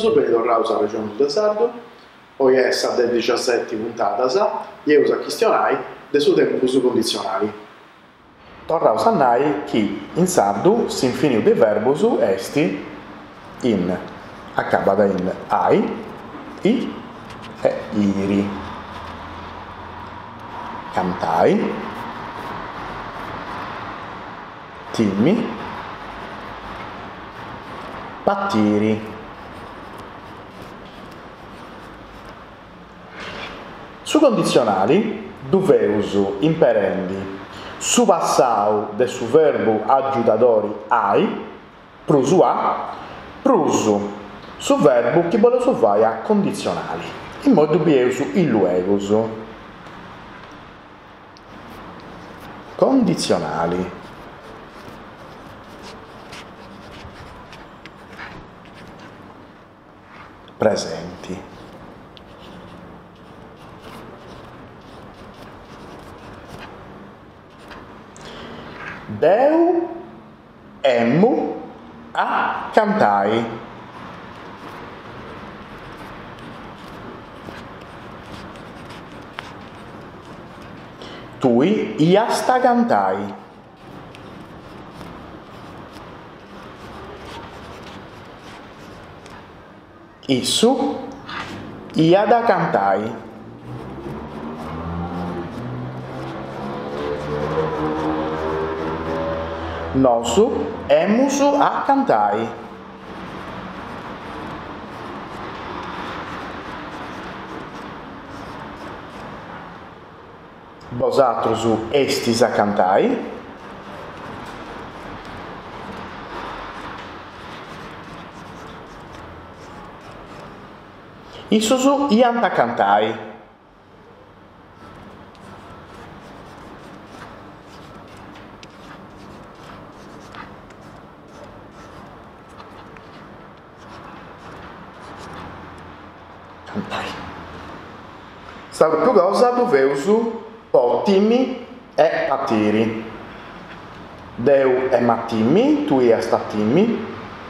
bene tornato alla regione del Sardo, poi è stata 17 puntate, e usa questionai del suo tempo su condizionali. Tornau sannai chi in sardu s'infiniu de verbus esti in, accabada in ai, i e iri. Cantai, timmi, pattiri. Su condizionali duveus imperendi su passau de su verbo aggiudadori ai, prusu a, prusu su verbo chi voleus vai a condizionali. In modo bieus illuegus. Condizionali. Presenti. Deu emmu a cantai. Tui iasta cantai. Issu iada cantai. Nosu emus a cantai. Vosatrus estis a cantai. Issus iant a cantai. Sta più cosa duveus potimi e patiri. Deu e mattimmi, tu iast attimmi.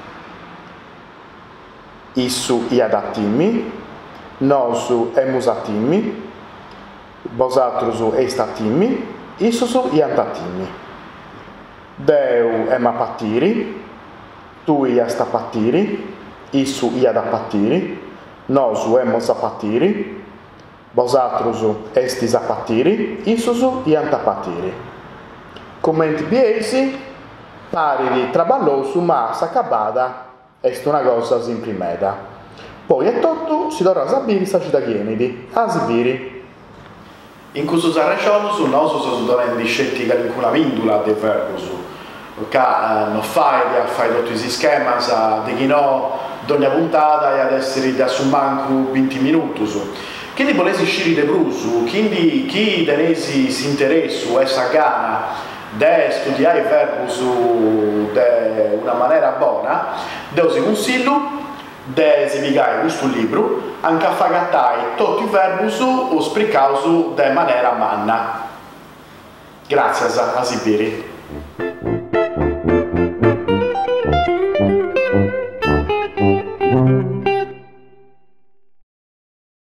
Issu iad attimmi. Nosu emus attimmi. Vosatrus est attimmi. Issus iant attimmi. Deu ema patiri. Tu iast a patiri. Issu iad a patiri. Nosu emus a patiri. Vosatrus estis a patiri, issus iant a patiri. Commenti biesi, paridi traballosu, ma s'accabada est una cosa simprimeda. Poi è tutto, si dovrà sabiri sa cita chienidi, a sibiri. In questo sarracionus, nosu sono donando scetti calcula vindula de verbus, perché non fai tutti questi schemi, di chi no, ogni puntata e ad essere da su manco 20 minuti. Quindi volessi uscire de brusu, quindi chi tenesi si interessu e sa gana di studiare i verbus de una maniera buona, devo si consiglio di spiegare questo libro anche a fare tutti i verbus o sprecausu de maniera manna. Grazie a Sibiri.